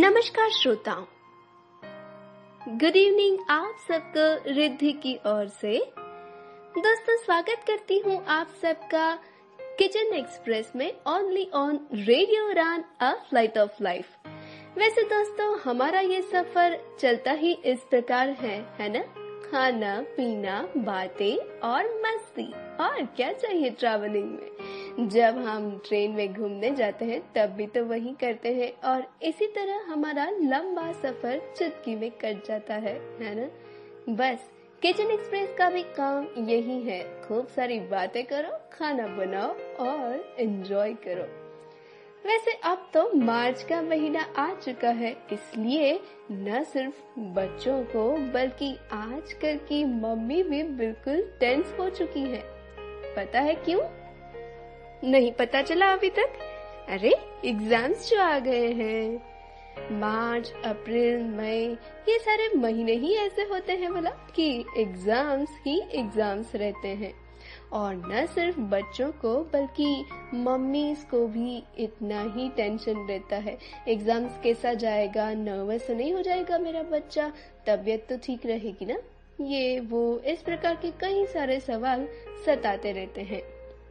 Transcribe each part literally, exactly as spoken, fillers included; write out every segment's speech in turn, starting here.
नमस्कार श्रोताओं, good evening आप सबको रिद्धि की ओर से। दोस्तों, स्वागत करती हूँ आप सबका किचन एक्सप्रेस में only on radio Udaan a flight of life. वैसे दोस्तों, हमारा ये सफर चलता ही इस प्रकार है है ना? खाना पीना, बातें और मस्ती, और क्या चाहिए ट्रैवलिंग में। जब हम ट्रेन में घूमने जाते हैं तब भी तो वही करते हैं, और इसी तरह हमारा लंबा सफर चुटकी में कट जाता है है ना? बस किचन एक्सप्रेस का भी काम यही है, खूब सारी बातें करो, खाना बनाओ और एंजॉय करो। वैसे अब तो मार्च का महीना आ चुका है, इसलिए न सिर्फ बच्चों को बल्कि आजकल की मम्मी भी बिल्कुल टेंस हो चुकी है। पता है क्यों? नहीं पता चला अभी तक? अरे एग्जाम्स जो आ गए हैं। मार्च, अप्रैल, मई, ये सारे महीने ही ऐसे होते हैं बोला कि एग्जाम्स ही एग्जाम्स रहते हैं। और न सिर्फ बच्चों को बल्कि मम्मीज को भी इतना ही टेंशन रहता है। एग्जाम्स कैसा जाएगा, नर्वस तो नहीं हो जाएगा मेरा बच्चा, तबीयत तो ठीक रहेगी ना, ये वो इस प्रकार के कई सारे सवाल सताते रहते हैं।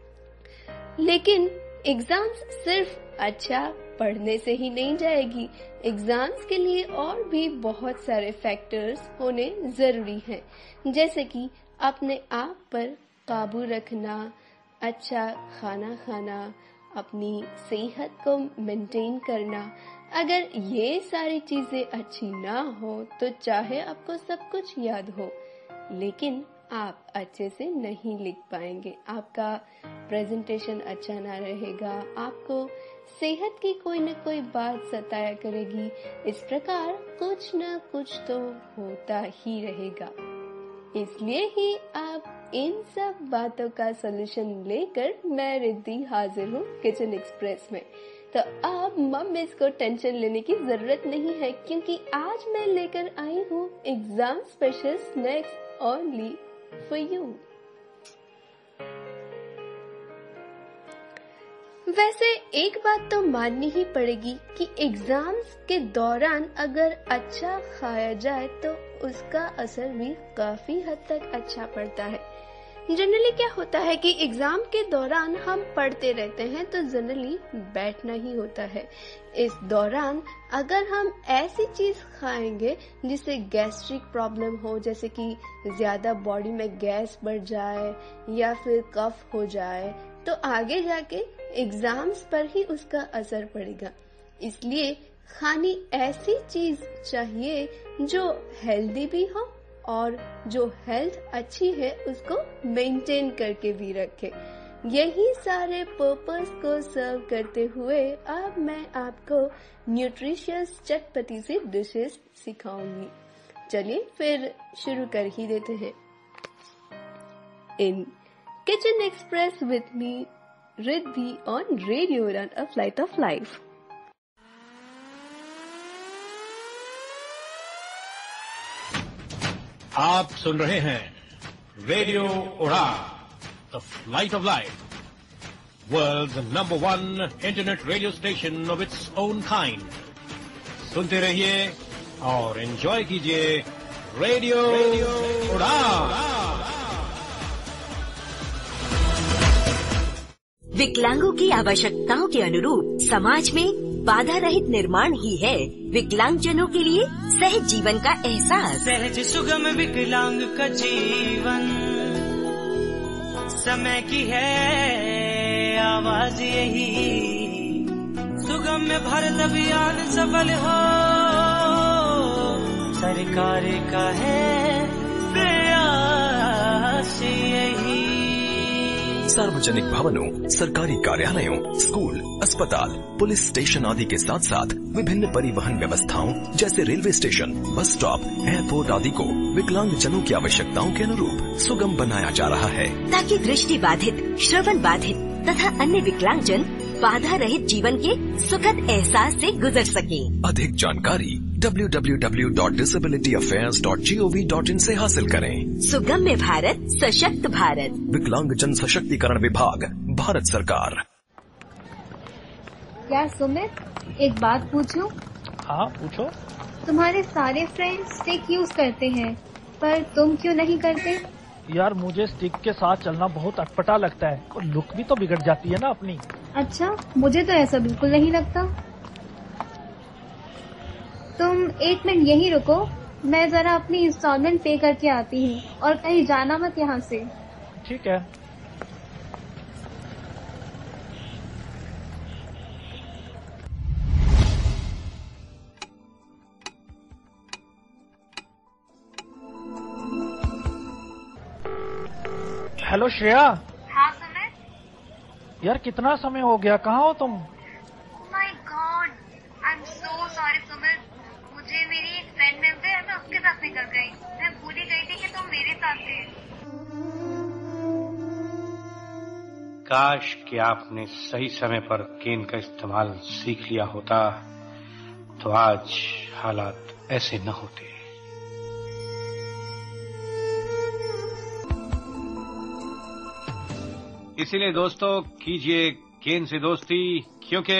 लेकिन एग्जाम्स सिर्फ अच्छा पढ़ने से ही नहीं जाएगी। एग्जाम्स के लिए और भी बहुत सारे फैक्टर्स होने जरूरी हैं, जैसे कि अपने आप पर काबू रखना, अच्छा खाना खाना, अपनी सेहत को मेंटेन करना। अगर ये सारी चीजें अच्छी ना हो तो चाहे आपको सब कुछ याद हो, लेकिन आप अच्छे से नहीं लिख पाएंगे, आपका प्रेजेंटेशन अच्छा ना रहेगा, आपको सेहत की कोई न कोई बात सताया करेगी। इस प्रकार कुछ न कुछ तो होता ही रहेगा। इसलिए ही आप इन सब बातों का सलूशन लेकर मैं रिद्धि हाजिर हूँ किचन एक्सप्रेस में। तो अब मम्मीज को टेंशन लेने की जरूरत नहीं है, क्योंकि आज मैं लेकर आई हूँ exam special snacks only for you. वैसे एक बात तो माननी ही पड़ेगी कि एग्जाम्स के दौरान अगर अच्छा खाया जाए तो उसका असर भी काफी हद तक अच्छा पड़ता है। जनरली क्या होता है कि एग्जाम के दौरान हम पढ़ते रहते हैं तो जनरली बैठना ही होता है। इस दौरान अगर हम ऐसी चीज खाएंगे जिससे गैस्ट्रिक प्रॉब्लम हो, जैसे कि ज्यादा बॉडी में गैस बढ़ जाए या फिर कफ हो जाए, तो आगे जाके एग्जाम्स पर ही उसका असर पड़ेगा। इसलिए खानी ऐसी चीज चाहिए जो हेल्दी भी हो और जो हेल्थ अच्छी है उसको मेंटेन करके भी रखे। यही सारे पर्पस को सर्व करते हुए अब मैं आपको न्यूट्रिशियस चटपटी सी डिशेस सिखाऊंगी। चलिए फिर शुरू कर ही देते हैं। In kitchen express with me Riddhi on radio Udaan a flight of life. आप सुन रहे हैं radio Udaan the flight of life, world's number one internet radio station of its own kind. सुनते रहिए और एंजॉय कीजिए रेडियो उड़ान। विकलांगों की आवश्यकताओं के अनुरूप समाज में बाधा रहित निर्माण ही है विकलांगजनों के लिए सहज जीवन का एहसास। सहज सुगम विकलांग का जीवन, समय की है आवाज यही, सुगम में भारत अभियान सफल हो, सरकार का है प्रयास यही। सार्वजनिक भवनों, सरकारी कार्यालयों, स्कूल, अस्पताल, पुलिस स्टेशन आदि के साथ साथ विभिन्न परिवहन व्यवस्थाओं जैसे railway station, bus stop, airport आदि को विकलांग जनों की आवश्यकताओं के अनुरूप सुगम बनाया जा रहा है, ताकि दृष्टि बाधित, श्रवण बाधित तथा अन्य विकलांग जन बाधा रहित जीवन के सुखद एहसास से गुजर सके। अधिक जानकारी W W W dot disability affairs dot G O V dot in से हासिल करें। सुगम्य भारत, सशक्त भारत, विकलांग जन सशक्तिकरण विभाग, भारत सरकार। क्या सुमित, एक बात पूछूं? हाँ पूछो। तुम्हारे सारे फ्रेंड्स स्टिक यूज करते हैं, पर तुम क्यों नहीं करते? यार मुझे स्टिक के साथ चलना बहुत अटपटा लगता है और लुक भी तो बिगड़ जाती है ना अपनी। अच्छा, मुझे तो ऐसा बिल्कुल नहीं लगता। तुम एक मिनट यहीं रुको, मैं जरा अपनी इंस्टॉलमेंट पे करके आती हूँ, और कहीं जाना मत यहाँ से। ठीक है। हेलो श्रेया। हाँ सुमित। यार कितना समय हो गया, कहाँ हो तुम? My God, I am so sorry Sumit. मुझे मेरी एक फ्रेंड मिल गई, मैं उसके साथ निकल गई। मैं भूल ही गई थी कि तुम मेरे साथ थे। काश कि आपने सही समय पर केन का इस्तेमाल सीख लिया होता, तो आज हालात ऐसे न होते। इसीलिए दोस्तों कीजिए केन से दोस्ती, क्योंकि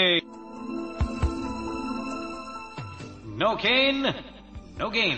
नो केन नो गेन।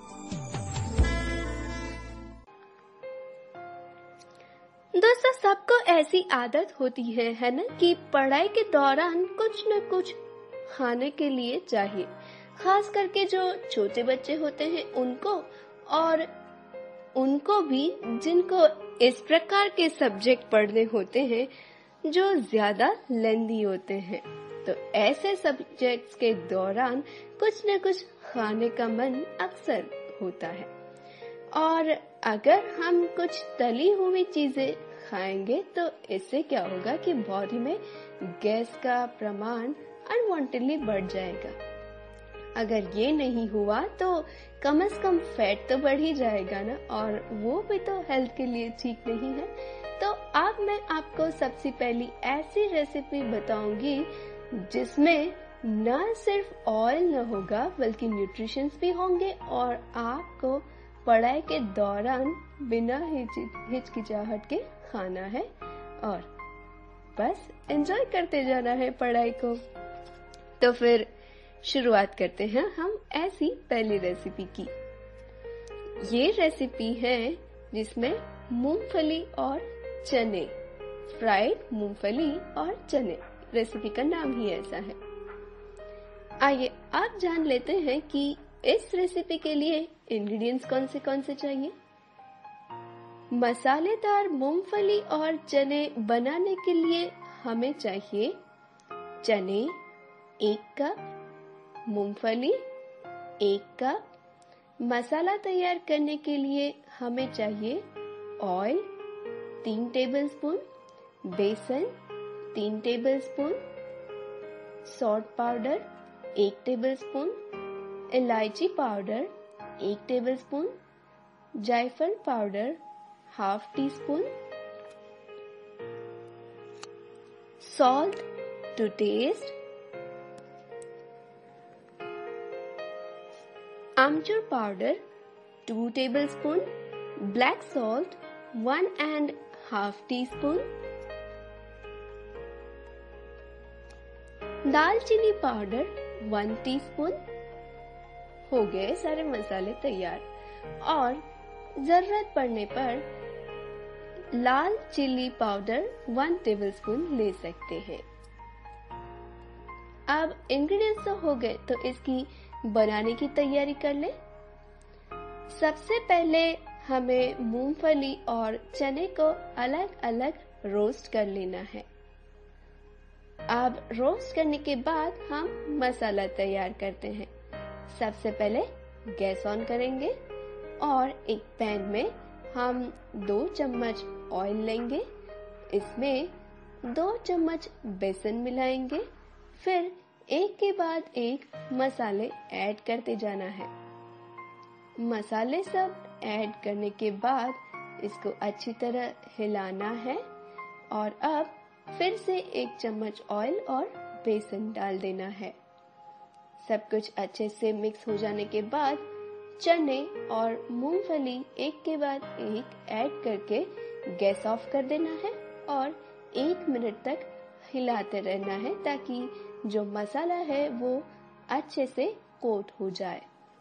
दोस्तों सबको ऐसी आदत होती है है ना कि पढ़ाई के दौरान कुछ न कुछ खाने के लिए चाहिए, खास करके जो छोटे बच्चे होते हैं उनको, और उनको भी जिनको इस प्रकार के सब्जेक्ट पढ़ने होते हैं जो ज्यादा लेंदी होते हैं। तो ऐसे सब्जेक्ट्स के दौरान कुछ न कुछ खाने का मन अक्सर होता है, और अगर हम कुछ तली हुई चीजें खाएंगे तो इससे क्या होगा कि बॉडी में गैस का प्रमाण अनवांटेडली बढ़ जाएगा। अगर ये नहीं हुआ तो कम से कम फैट तो बढ़ ही जाएगा ना, और वो भी तो हेल्थ के लिए ठीक नहीं है। तो अब मैं आपको सबसे पहली ऐसी रेसिपी बताऊंगी जिसमें न सिर्फ ऑयल न होगा बल्कि न्यूट्रिशंस भी होंगे, और आपको पढ़ाई के दौरान बिना हिचकिचाहट के खाना है और बस एंजॉय करते जाना है पढ़ाई को। तो फिर शुरुआत करते हैं हम ऐसी पहली रेसिपी की। ये रेसिपी है जिसमें मूंगफली और चने, फ्राइड मूंगफली और चने, रेसिपी का नाम ही ऐसा है। आइए आप जान लेते हैं कि इस रेसिपी के लिए इंग्रेडिएंट्स कौन से कौन से चाहिए। मसालेदार मूंगफली और चने बनाने के लिए हमें चाहिए चने एक कप, मूंगफली एक कप। मसाला तैयार करने के लिए हमें चाहिए ऑयल तीन टेबलस्पून, बेसन तीन टेबलस्पून, सॉल्ट पाउडर एक टेबलस्पून, इलायची पाउडर एक टेबलस्पून, जायफल powder half teaspoon, salt to taste, आमचूर powder two tablespoon, black salt one and half teaspoon, दालचीनी पाउडर वन टीस्पून। हो गए सारे मसाले तैयार, और जरूरत पड़ने पर लाल चिली पाउडर वन टेबलस्पून ले सकते हैं। अब इंग्रेडिएंट्स तो हो गए, तो इसकी बनाने की तैयारी कर ले। सबसे पहले हमें मूंगफली और चने को अलग अलग रोस्ट कर लेना है। अब रोस्ट करने के बाद हम मसाला तैयार करते हैं। सबसे पहले गैस ऑन करेंगे और एक पैन में हम दो चम्मच ऑयल लेंगे, इसमें दो चम्मच बेसन मिलाएंगे, फिर एक के बाद एक मसाले ऐड करते जाना है। मसाले सब ऐड करने के बाद इसको अच्छी तरह हिलाना है, और अब फिर से एक चम्मच ऑयल और बेसन डाल देना है। सब कुछ अच्छे से मिक्स हो जाने के बाद चने और मूंगफली एक के बाद एक ऐड करके गैस ऑफ कर देना है और एक मिनट तक हिलाते रहना है ताकि जो मसाला है वो अच्छे से कोट हो जाए।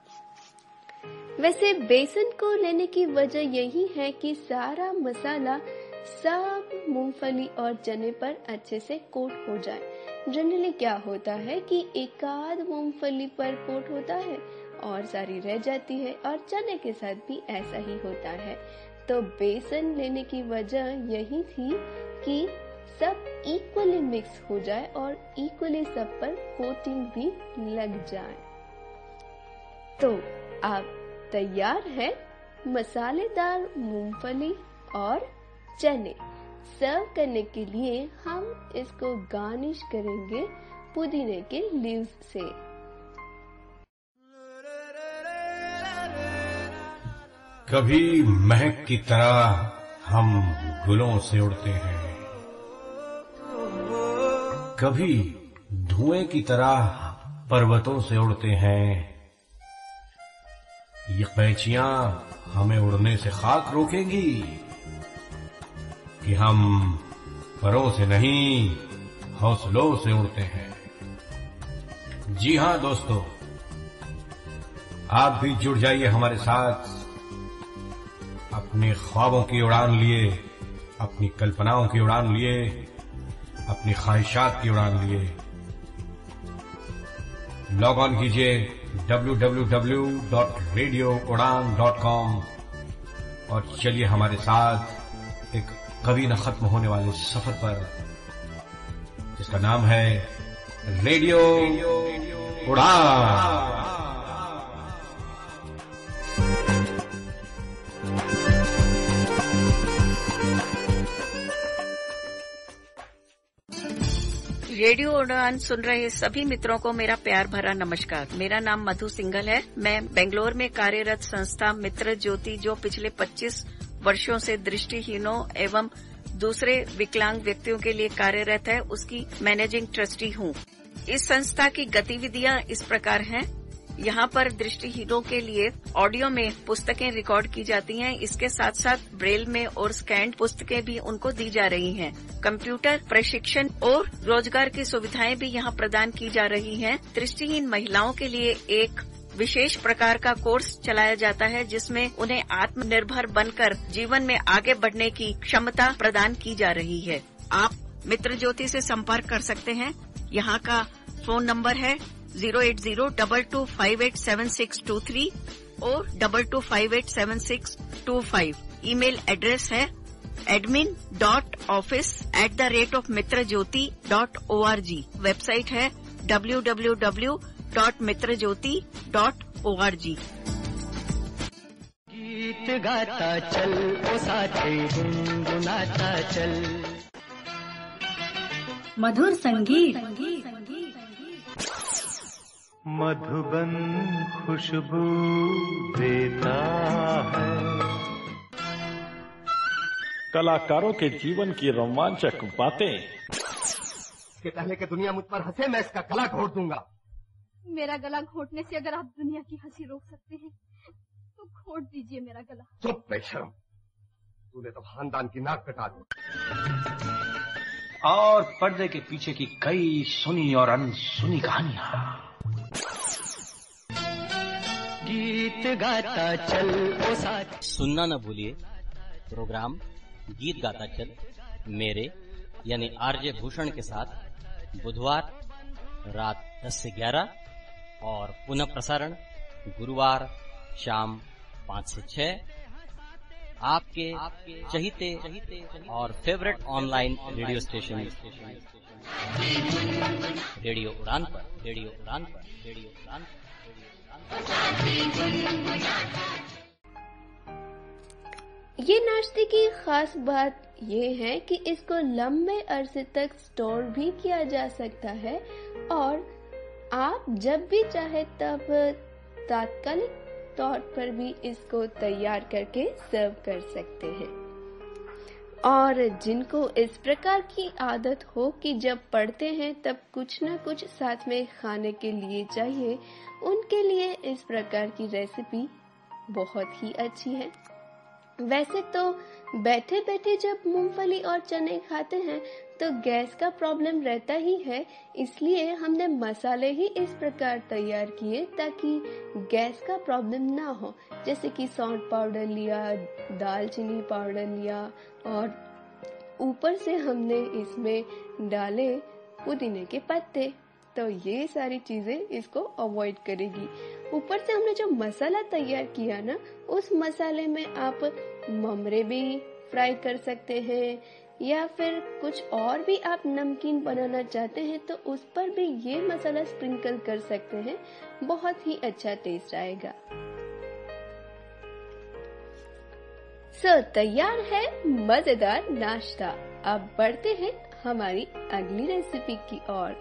वैसे बेसन को लेने की वजह यही है कि सारा मसाला सब मूंगफली और चने पर अच्छे से कोट हो जाए। जनरली क्या होता है कि एक आध मूंगफली पर कोट होता है और सारी रह जाती है, और चने के साथ भी ऐसा ही होता है। तो बेसन लेने की वजह यही थी कि सब इक्वली मिक्स हो जाए और इक्वली सब पर कोटिंग भी लग जाए। तो आप तैयार है मसालेदार मूंगफली और चने। सर्व करने के लिए हम इसको गार्निश करेंगे पुदीने के लीव्स से। कभी महक की तरह हम गुलों से उड़ते हैं, कभी धुएं की तरह पर्वतों से उड़ते हैं। ये कैचियां हमें उड़ने से खाक रोकेंगी कि हम परों से नहीं हौसलों से उड़ते हैं। जी हां दोस्तों, आप भी जुड़ जाइए हमारे साथ। अपने ख्वाबों की उड़ान लिए, अपनी कल्पनाओं की उड़ान लिए, अपनी ख्वाहिशात की उड़ान लिए। लॉग ऑन कीजिए W W W dot radio Udaan dot com और चलिए हमारे साथ एक कभी न खत्म होने वाले सफर पर, जिसका नाम है रेडियो उड़ान। रेडियो उड़ान सुन रहे सभी मित्रों को मेरा प्यार भरा नमस्कार। मेरा नाम मधु सिंघल है। मैं बेंगलोर में कार्यरत संस्था मित्र ज्योति, जो पिछले पच्चीस वर्षों से दृष्टिहीनों एवं दूसरे विकलांग व्यक्तियों के लिए कार्यरत है, उसकी मैनेजिंग ट्रस्टी हूँ। इस संस्था की गतिविधियां इस प्रकार हैं। यहाँ पर दृष्टिहीनों के लिए ऑडियो में पुस्तकें रिकॉर्ड की जाती हैं। इसके साथ साथ ब्रेल में और स्कैन्ड पुस्तकें भी उनको दी जा रही हैं। कंप्यूटर प्रशिक्षण और रोजगार की सुविधाएं भी यहाँ प्रदान की जा रही हैं। दृष्टिहीन महिलाओं के लिए एक विशेष प्रकार का कोर्स चलाया जाता है, जिसमें उन्हें आत्मनिर्भर बनकर जीवन में आगे बढ़ने की क्षमता प्रदान की जा रही है। आप मित्र ज्योति से संपर्क कर सकते हैं। यहाँ का फोन नंबर है zero eight zero double two five eight seven six two three और double two five eight seven six two five. Email address है admin dot office at the rate of Mitra Jyoti dot O R G. Website है W W W dot Mitra Jyoti dot O R G. गीत गाता चल ओ साथी गुनगुनाता चल। मधुर संगीत मधुबन खुशबू देता है। कलाकारों के जीवन की रोमांचक बातें। इसके पहले कि दुनिया मुझ पर हंसे, मैं इसका गला घोट दूंगा। मेरा गला घोटने से अगर आप दुनिया की हंसी रोक सकते हैं तो घोट दीजिए मेरा गला। चुप बेशर्म, तूने तो खानदान की नाक कटा दी। और पर्दे के पीछे की कई सुनी और अनसुनी कहानियां। गीत गाता चल ओ साथ। सुनना न भूलिए प्रोग्राम गीत गाता चल मेरे यानी आरजे भूषण के साथ बुधवार रात दस से ग्यारह और पुनः प्रसारण गुरुवार शाम पाँच से छह आपके चहीते और favourite online radio station radio Udaan पर रेडियो उड़ान पर रेडियो उड़ान पर ये नाश्ते की खास बात ये है कि इसको लंबे अरसे तक स्टोर भी किया जा सकता है और आप जब भी चाहे तब तात्कालिक तौर पर भी इसको तैयार करके सर्व कर सकते हैं। और जिनको इस प्रकार की आदत हो कि जब पढ़ते हैं तब कुछ न कुछ साथ में खाने के लिए चाहिए, उनके लिए इस प्रकार की रेसिपी बहुत ही अच्छी है। वैसे तो बैठे बैठे जब मूंगफली और चने खाते हैं तो गैस का प्रॉब्लम रहता ही है, इसलिए हमने मसाले ही इस प्रकार तैयार किए ताकि गैस का प्रॉब्लम ना हो। जैसे कि सौंठ पाउडर लिया, दालचीनी पाउडर लिया और ऊपर से हमने इसमें डाले पुदीने के पत्ते। तो ये सारी चीजें इसको अवॉइड करेगी। ऊपर से हमने जो मसाला तैयार किया ना, उस मसाले में आप ममरे भी फ्राई कर सकते हैं या फिर कुछ और भी आप नमकीन बनाना चाहते हैं तो उस पर भी ये मसाला स्प्रिंकल कर सकते हैं। बहुत ही अच्छा टेस्ट आएगा। सो तैयार है मजेदार नाश्ता। अब बढ़ते हैं हमारी अगली रेसिपी की ओर।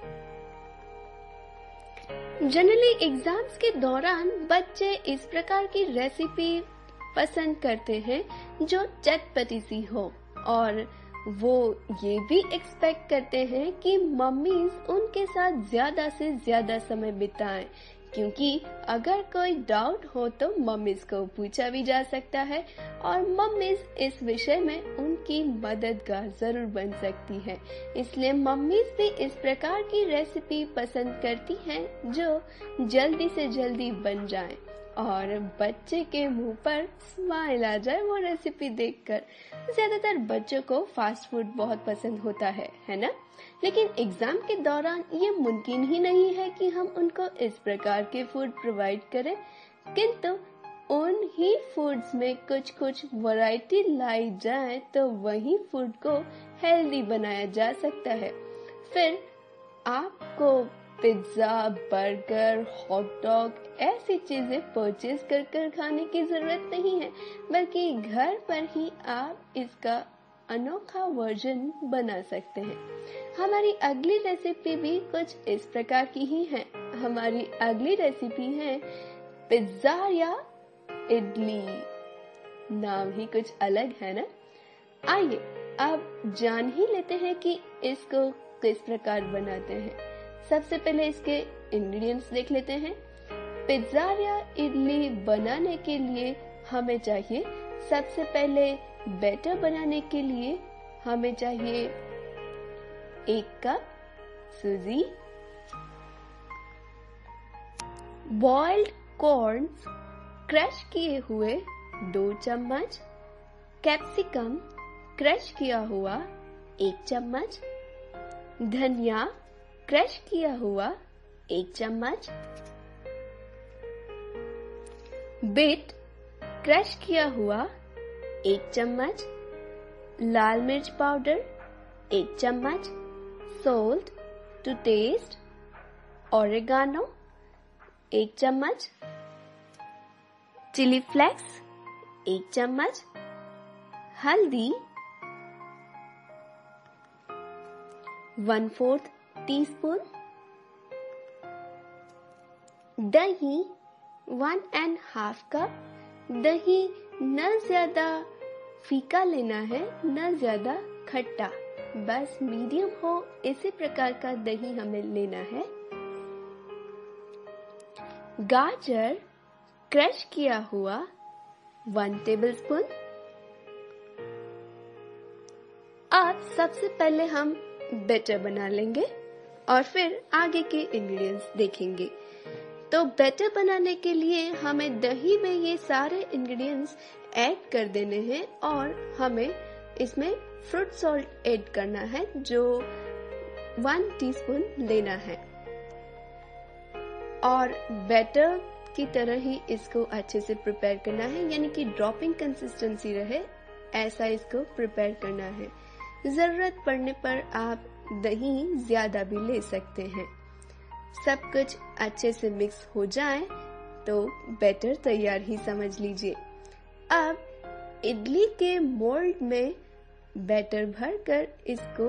जनरली एग्जाम्स के दौरान बच्चे इस प्रकार की रेसिपी पसंद करते हैं जो चटपटी सी हो और वो ये भी एक्सपेक्ट करते हैं कि मम्मीज उनके साथ ज्यादा से ज्यादा समय बिताएं, क्योंकि अगर कोई डाउट हो तो मम्मीज को पूछा भी जा सकता है और मम्मीज इस विषय में उनकी मददगार जरूर बन सकती है। इसलिए मम्मीज भी इस प्रकार की रेसिपी पसंद करती हैं जो जल्दी से जल्दी बन जाए और बच्चे के मुंह पर स्माइल आ जाए वो रेसिपी देखकर। ज्यादातर बच्चों को फास्ट फूड बहुत पसंद होता है, है ना? लेकिन एग्जाम के दौरान ये मुमकिन ही नहीं है कि हम उनको इस प्रकार के फूड प्रोवाइड करें, किंतु उन ही फूड्स में कुछ कुछ वैरायटी लाई जाए तो वही फूड को हेल्दी बनाया जा सकता है। फिर आपको पिज्जा, बर्गर, हॉट डॉग ऐसी चीजें परचेज कर कर खाने की जरूरत नहीं है, बल्कि घर पर ही आप इसका अनोखा वर्जन बना सकते हैं। हमारी अगली रेसिपी भी कुछ इस प्रकार की ही है। हमारी अगली रेसिपी है पिज्जा या इडली। नाम ही कुछ अलग है ना? आइए अब जान ही लेते हैं कि इसको किस प्रकार बनाते हैं। सबसे पहले इसके इंग्रेडिएंट्स देख लेते हैं। पिज्जा या इडली बनाने के लिए हमें चाहिए, सबसे पहले बैटर बनाने के लिए हमें चाहिए एक कप सूजी, बॉइल्ड कॉर्न्स क्रश किए हुए दो चम्मच, कैप्सिकम क्रश किया हुआ एक चम्मच, धनिया क्रश किया हुआ एक चम्मच, बीट क्रश किया हुआ एक चम्मच, लाल मिर्च पाउडर एक चम्मच, सोल्ट टू टेस्ट, ओरेगानो एक चम्मच, चिली फ्लेक्स एक चम्मच, हल्दी वन फोर्थ टीस्पून, दही वन एंड हाफ कप। दही न ज्यादा फीका लेना है न ज्यादा खट्टा, बस मीडियम हो इसी प्रकार का दही हमें लेना है। गाजर क्रश किया हुआ वन टेबलस्पून। अब सबसे पहले हम बैटर बना लेंगे और फिर आगे के इंग्रेडिएंट्स देखेंगे। तो बैटर बनाने के लिए हमें दही में ये सारे इंग्रेडिएंट्स ऐड कर देने हैं और हमें इसमें फ्रूट सॉल्ट ऐड करना है जो वन टीस्पून लेना है और बैटर की तरह ही इसको अच्छे से प्रिपेयर करना है, यानी कि ड्रॉपिंग कंसिस्टेंसी रहे ऐसा इसको प्रिपेयर करना है। जरूरत पड़ने पर आप दही ज्यादा भी ले सकते हैं। सब कुछ अच्छे से मिक्स हो जाए तो बैटर तैयार ही समझ लीजिए। अब इडली के मोल्ड में बैटर भरकर इसको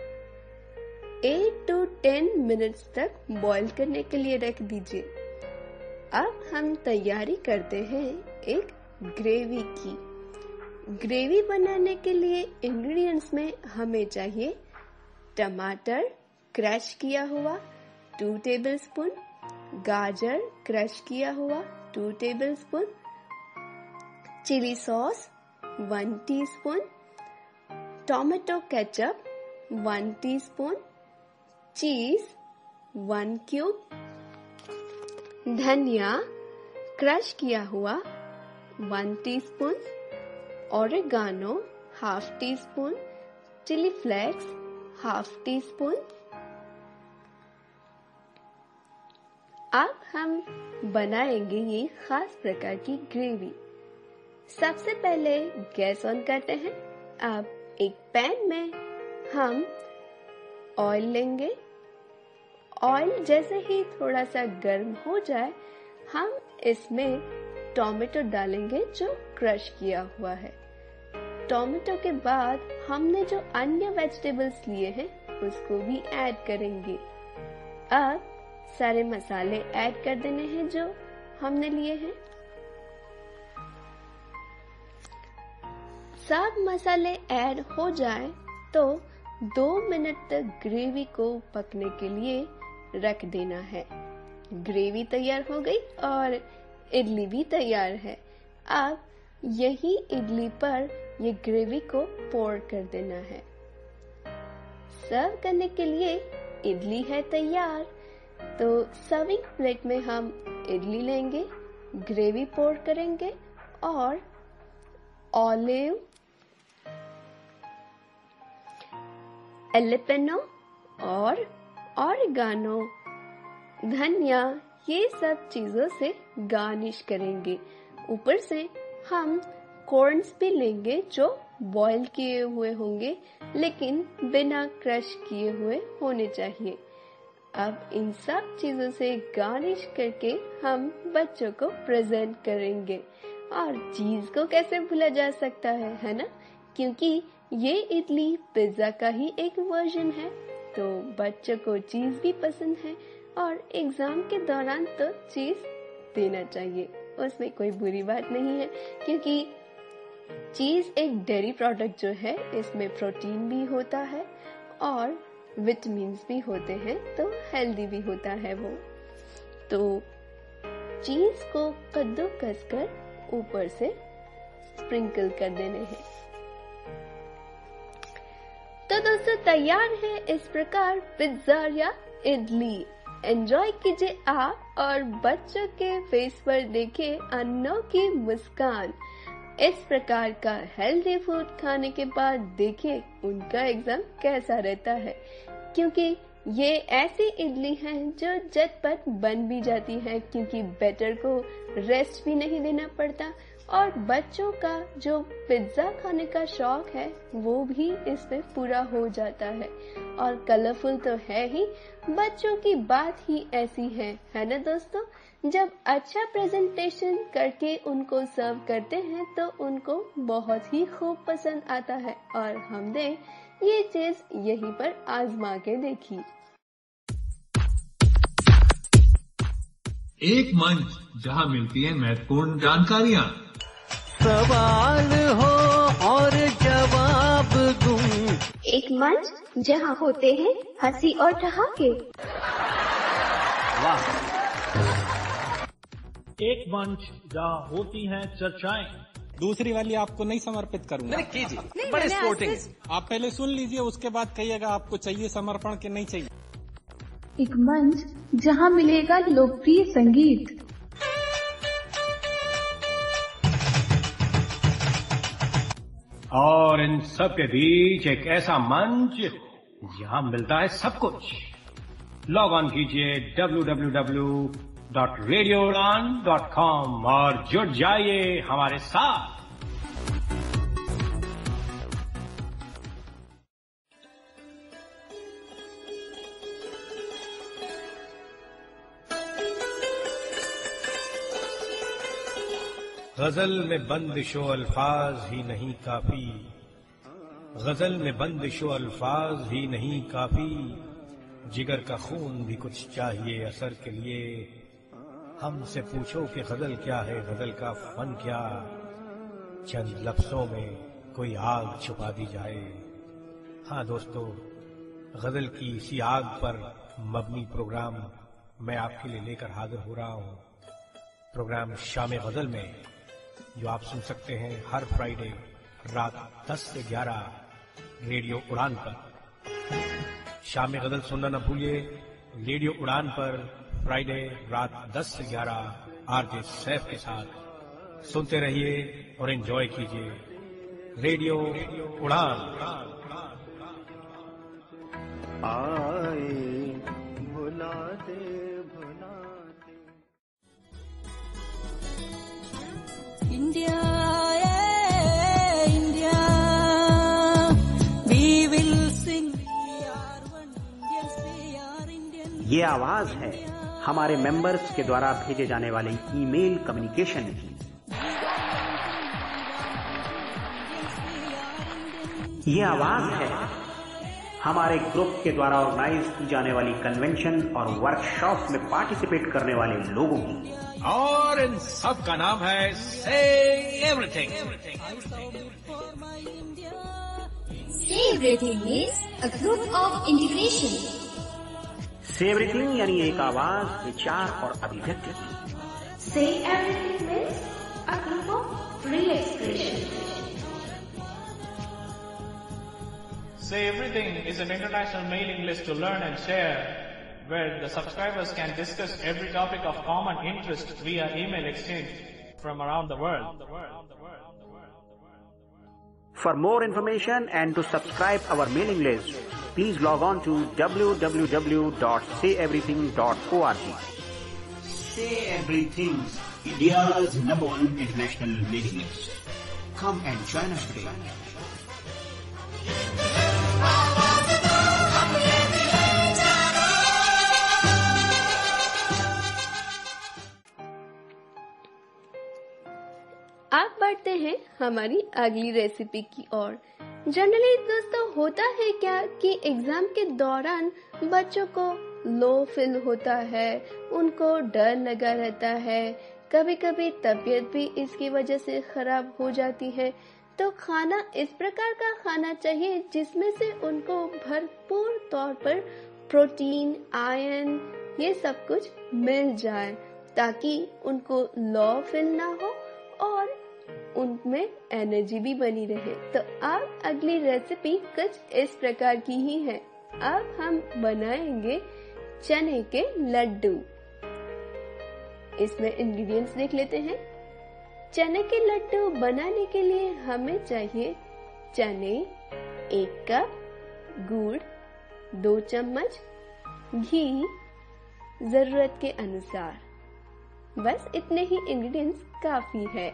एट टू टेन मिनट्स तक बॉईल करने के लिए रख दीजिए। अब हम तैयारी करते हैं एक ग्रेवी की। ग्रेवी बनाने के लिए इंग्रेडिएंट्स में हमें चाहिए टमाटर क्रश किया हुआ टू टेबलस्पून, गाजर क्रश किया हुआ two tablespoon, chilli sauce one teaspoon, tomato ketchup one teaspoon, cheese one cube, धनिया क्रश किया हुआ one teaspoon, oregano half teaspoon, chilli flakes half teaspoon. अब हम बनाएंगे ये खास प्रकार की ग्रेवी। सबसे पहले गैस ऑन करते हैं। अब एक पैन में हम ऑयल लेंगे। ऑयल जैसे ही थोड़ा सा गर्म हो जाए, हम इसमें टोमेटो डालेंगे जो क्रश किया हुआ है। टोमेटो के बाद हमने जो अन्य वेजिटेबल्स लिए हैं उसको भी ऐड करेंगे। अब सारे मसाले ऐड कर देने हैं जो हमने लिए हैं। सब मसाले ऐड हो जाए तो दो मिनट तक ग्रेवी को पकने के लिए रख देना है। ग्रेवी तैयार हो गई और इडली भी तैयार है। अब यही इडली पर ये ग्रेवी को पोर कर देना है। सर्व करने के लिए इडली है तैयार। तो सर्विंग प्लेट में हम इडली लेंगे, ग्रेवी पोर करेंगे और ऑलिव, एलिपेनो और ओरेगानो, धनिया, ये सब चीजों से गार्निश करेंगे। ऊपर से हम कॉर्न्स भी लेंगे जो बॉईल किए हुए होंगे लेकिन बिना क्रश किए हुए होने चाहिए। अब इन सब चीजों से गार्निश करके हम बच्चों को प्रेजेंट करेंगे। और चीज को कैसे भूला जा सकता है, है ना? क्योंकि ये इडली पिज्जा का ही एक वर्जन है। तो बच्चों को चीज भी पसंद है और एग्जाम के दौरान तो चीज देना चाहिए, उसमें कोई बुरी बात नहीं है। क्योंकि चीज एक डेयरी प्रोडक्ट जो है, इसमें प्रोटीन भी होता है और विटामिन्स भी होते हैं, तो हेल्दी भी होता है वो। तो चीज को कद्दूकस कर ऊपर से स्प्रिंकल कर देने हैं। तो दोस्तों तैयार है इस प्रकार पिज्जा या इडली। एंजॉय कीजिए आप और बच्चों के फेस पर देखे अनोखी मुस्कान। इस प्रकार का हेल्दी फूड खाने के बाद देखिए उनका एग्जाम कैसा रहता है। क्योंकि ये ऐसी इडली है जो झटपट बन भी जाती है, क्योंकि बैटर को रेस्ट भी नहीं देना पड़ता और बच्चों का जो पिज्जा खाने का शौक है वो भी इसमें पूरा हो जाता है। और कलरफुल तो है ही, बच्चों की बात ही ऐसी है, है ना दोस्तों? जब अच्छा प्रेजेंटेशन करके उनको सर्व करते हैं तो उनको बहुत ही खूब पसंद आता है। और हमने ये चीज यहीं पर आजमा के देखी। एक मंच जहां मिलती है महत्वपूर्ण जानकारियां, सवाल हो और जवाब दूं। एक मंच जहां होते हैं हंसी और ठहाके। वाह। एक मंच जहां होती हैं चर्चाएं। दूसरी वाली आपको नहीं समर्पित करूंगा। नहीं कीजिए, बड़े स्पोर्टिंग। आप पहले सुन लीजिए, उसके बाद कहिएगा आपको चाहिए समर्पण के नहीं चाहिए। एक मंच जहां मिलेगा लोकप्रिय संगीत। और इन सब के बीच एक ऐसा मंच जहां मिलता है सब कुछ। लॉग ऑन कीजिए W W W dot radio Udaan dot com और जुड़ जाइए हमारे साथ। गजल में बंदिशो अल्फाज ही नहीं काफी, गजल में बंदिशो अल्फाज ही नहीं काफी, जिगर का खून भी कुछ चाहिए असर के लिए। हमसे पूछो कि गजल क्या है, गजल का फन क्या, चंद लफ्जों में कोई आग छुपा दी जाए। हाँ दोस्तों, गजल की इसी आग पर मबनी प्रोग्राम मैं आपके लिए लेकर हाजिर हो रहा हूँ। प्रोग्राम शाम गजल में जो आप सुन सकते हैं हर फ्राइडे रात दस से ग्यारह रेडियो उड़ान पर। शामी गजल सुनना न भूलिए रेडियो उड़ान पर फ्राइडे रात दस से ग्यारह आरजे सैफ के साथ। सुनते रहिए और एंजॉय कीजिए रेडियो उड़ान। आए भुला दे भुला दे India India we will sing ये आवाज है हमारे मेंबर्स के द्वारा भेजे जाने वाले ईमेल कम्युनिकेशन की। ये आवाज है हमारे ग्रुप के द्वारा ऑर्गेनाइज की जाने वाली कन्वेंशन और वर्कशॉप में पार्टिसिपेट करने वाले लोगों की। और इन सब का नाम है say everything. Say everything means a group of integration. Say everything यानी एक आवाज, विचार और अभिव्यक्ति की। Say everything means a group of free expression. Say Everything is an international mailing list to learn and share, where the subscribers can discuss every topic of common interest via email exchange from around the world. For more information and to subscribe our mailing list, please log on to w w w dot say everything dot org. Say Everything, India's number one international mailing list. Come and join us today. आप बढ़ते हैं हमारी अगली recipe की ओर। Generally दोस्तों होता है क्या कि एग्जाम के दौरान बच्चों को लो फील होता है, उनको डर लगा रहता है, कभी कभी तबीयत भी इसकी वजह से खराब हो जाती है। तो खाना इस प्रकार का खाना चाहिए जिसमें से उनको भरपूर तौर पर प्रोटीन, आयरन ये सब कुछ मिल जाए ताकि उनको लो फील ना हो और उनमें एनर्जी भी बनी रहे। तो अब अगली रेसिपी कुछ इस प्रकार की ही है। अब हम बनाएंगे चने के लड्डू। इसमें इंग्रेडिएंट्स देख लेते हैं। चने के लड्डू बनाने के लिए हमें चाहिए चने एक कप, गुड़ दो चम्मच, घी जरूरत के अनुसार। बस इतने ही इंग्रेडिएंट्स काफी है।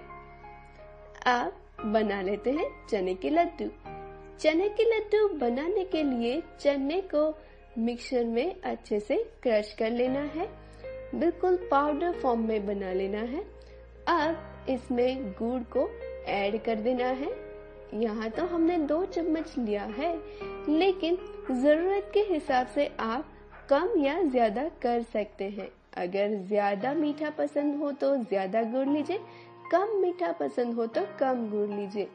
अब बना लेते हैं चने के लड्डू। चने के लड्डू बनाने के लिए चने को मिक्सर में अच्छे से क्रश कर लेना है, बिल्कुल पाउडर फॉर्म में बना लेना है। अब इसमें गुड़ को ऐड कर देना है। यहाँ तो हमने दो चम्मच लिया है, लेकिन जरूरत के हिसाब से आप कम या ज्यादा कर सकते हैं। अगर ज्यादा मीठा पसंद हो तो ज्यादा गुड़ लीजिए, कम मीठा पसंद हो तो कम गुड़ लीजिए।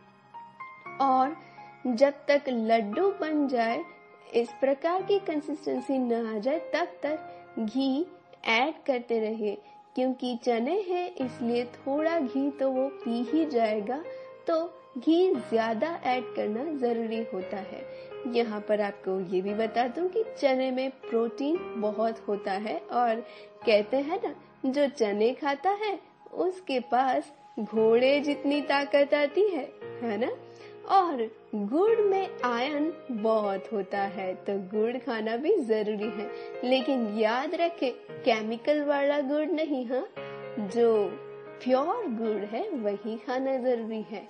और जब तक लड्डू बन जाए, इस प्रकार की कंसिस्टेंसी न आ जाए, तब तक घी ऐड करते रहिए। क्योंकि चने हैं इसलिए थोड़ा घी तो वो पी ही जाएगा, तो घी ज्यादा ऐड करना जरूरी होता है। यहाँ पर आपको ये भी बता दूं कि चने में प्रोटीन बहुत होता है और कहते हैं ना, जो चने खाता है उसके पास घोड़े जितनी ताकत आती है, है ना। और गुड़ में आयरन बहुत होता है, तो गुड़ खाना भी जरूरी है। लेकिन याद रखें, केमिकल वाला गुड़ नहीं, हाँ, जो प्योर गुड़ है वही खाना जरूरी है।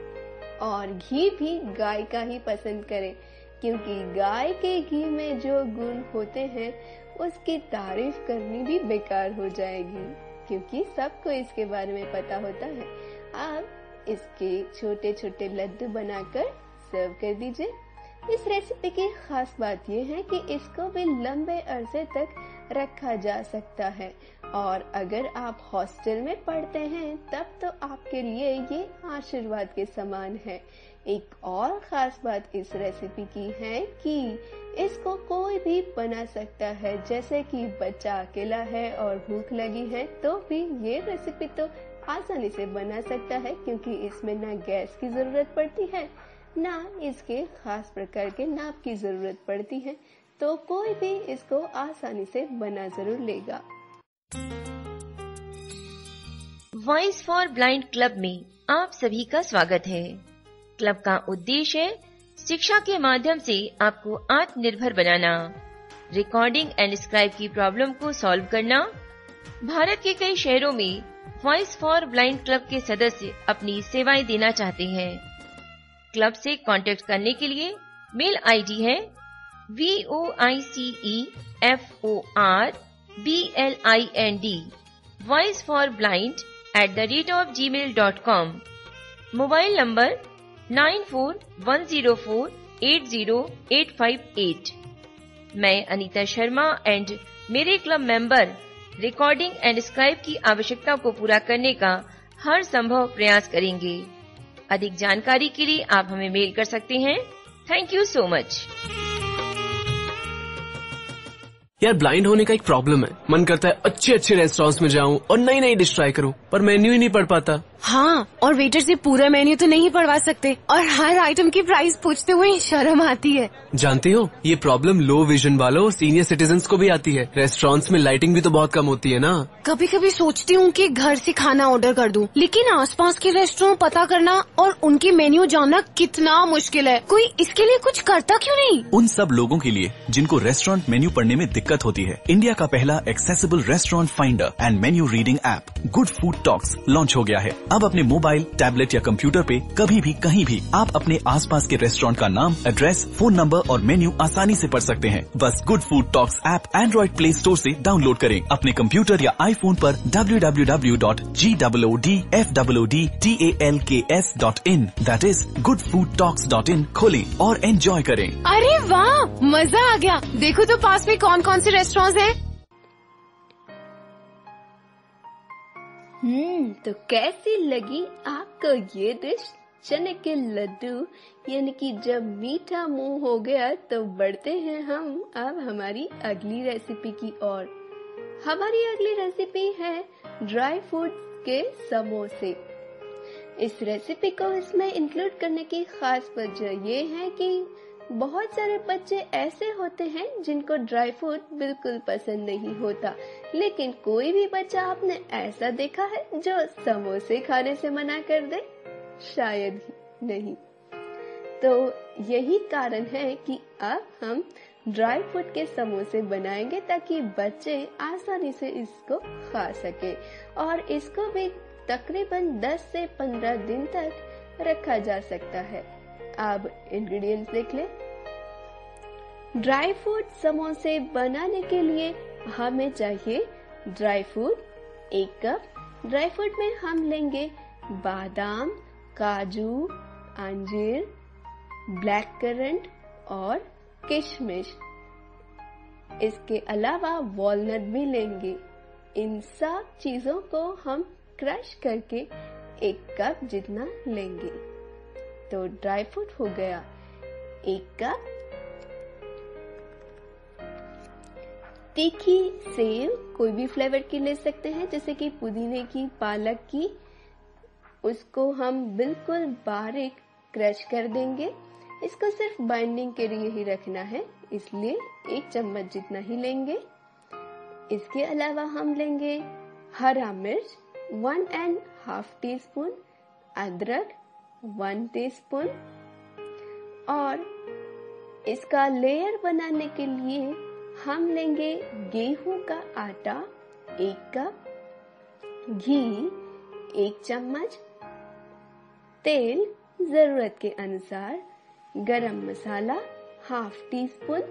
और घी भी गाय का ही पसंद करें, क्योंकि गाय के घी में जो गुण होते हैं उसकी तारीफ करनी भी बेकार हो जाएगी, क्योंकि सबको इसके बारे में पता होता है। आप इसके छोटे छोटे लड्डू बनाकर सर्व कर दीजिए। इस रेसिपी की खास बात यह है कि इसको भी लंबे अरसे तक रखा जा सकता है। और अगर आप हॉस्टल में पढ़ते हैं तब तो आपके लिए ये आशीर्वाद के समान है। एक और खास बात इस रेसिपी की है कि इसको कोई भी बना सकता है। जैसे कि बच्चा अकेला है और भूख लगी है तो भी ये रेसिपी तो आसानी से बना सकता है, क्योंकि इसमें ना गैस की जरूरत पड़ती है, ना इसके खास प्रकार के नाप की जरूरत पड़ती है। तो कोई भी इसको आसानी से बना जरूर लेगा। वॉइस फॉर ब्लाइंड क्लब में आप सभी का स्वागत है। क्लब का उद्देश्य है शिक्षा के माध्यम से आपको आत्मनिर्भर बनाना, रिकॉर्डिंग एंड स्क्राइब की प्रॉब्लम को सॉल्व करना। भारत के कई शहरों में वॉइस फॉर ब्लाइंड क्लब के सदस्य अपनी सेवाएं देना चाहते हैं। क्लब से कांटेक्ट करने के लिए मेल आईडी है V O I C E F O R B L I N D voice for blind at the rate of Gmail dot com. Mobile number nine four one zero four eight zero eight five eight. मैं Anita Sharma and मेरे club member recording and scribe की आवश्यकता को पूरा करने का हर संभव प्रयास करेंगे। अधिक जानकारी के लिए आप हमें मेल कर सकते हैं। Thank you so much. यार ब्लाइंड होने का एक प्रॉब्लम है, मन करता है अच्छे अच्छे रेस्टोरेंट्स में जाऊं और नई नई डिश ट्राई करूं, पर मेन्यू ही नहीं पढ़ पाता। हाँ, और वेटर से पूरा मेन्यू तो नहीं पढ़वा सकते और हर आइटम की प्राइस पूछते हुए शर्म आती है। जानती हो, ये प्रॉब्लम लो विजन वालों और सीनियर सिटीजन्स को भी आती है। रेस्टोरेंट्स में लाइटिंग भी तो बहुत कम होती है ना। कभी कभी सोचती हूँ कि घर से खाना ऑर्डर कर दूं, लेकिन आसपास के रेस्टोरेंट पता करना और उनके मेन्यू जानना कितना मुश्किल है। कोई इसके लिए कुछ करता क्यों नहीं? उन सब लोगों के लिए जिनको रेस्टोरेंट मेन्यू पढ़ने में दिक्कत होती है, इंडिया का पहला accessible restaurant finder and menu reading app Good Food Talks launch हो गया है। अब अपने मोबाइल, टैबलेट या कंप्यूटर पे कभी भी कहीं भी आप अपने आसपास के रेस्टोरेंट का नाम, एड्रेस, फोन नंबर और मेन्यू आसानी से पढ़ सकते हैं। बस Good Food Talks app Android Play Store से डाउनलोड करें। अपने कंप्यूटर या आईफोन पर W W W dot G O O D F O O D T A L K S dot in that is Good Food Talks dot in खोलें और enjoy करें। अरे वाह, मजा आ गया। देखो तो पास में कौन कौन से रेस्टोरेंट हैं। हम्म तो कैसी लगी आपको ये डिश? चने के लड्डू, यानी कि जब मीठा मुंह हो गया तो बढ़ते हैं हम अब हमारी अगली रेसिपी की ओर। हमारी अगली रेसिपी है ड्राई फ्रूट्स के समोसे। इस रेसिपी को इसमें इंक्लूड करने की खास वजह ये है कि बहुत सारे बच्चे ऐसे होते हैं जिनको ड्राई फ्रूट बिल्कुल पसंद नहीं होता, लेकिन कोई भी बच्चा आपने ऐसा देखा है जो समोसे खाने से मना कर दे? शायद ही नहीं। तो यही कारण है कि अब हम ड्राई फ्रूट के समोसे बनाएंगे ताकि बच्चे आसानी से इसको खा सके और इसको भी तकरीबन दस से पंद्रह दिन तक रखा जा सकता है। अब इंग्रेडिएंट्स देख लें। ड्राई फ्रूट समोसे बनाने के लिए हमें चाहिए ड्राई फ्रूट एक कप। ड्राई फ्रूट में हम लेंगे बादाम, काजू, अंजीर, ब्लैक करंट और किशमिश। इसके अलावा वॉलनट भी लेंगे। इन सब चीजों को हम क्रश करके एक कप जितना लेंगे। तो ड्राई फ्रूट हो गया एक कप। तीखी सेव कोई भी फ्लेवर की ले सकते हैं, जैसे कि पुदीने की, पालक की। उसको हम बिल्कुल बारीक क्रश कर देंगे। इसको सिर्फ बाइंडिंग के लिए ही रखना है, इसलिए एक चम्मच जितना ही लेंगे। इसके अलावा हम लेंगे हरा मिर्च one and half teaspoon, अदरक वन टीस्पून और इसका लेयर बनाने के लिए हम लेंगे गेहूं का आटा एक कप, घी एक चम्मच, तेल जरूरत के अनुसार, garam masala half teaspoon,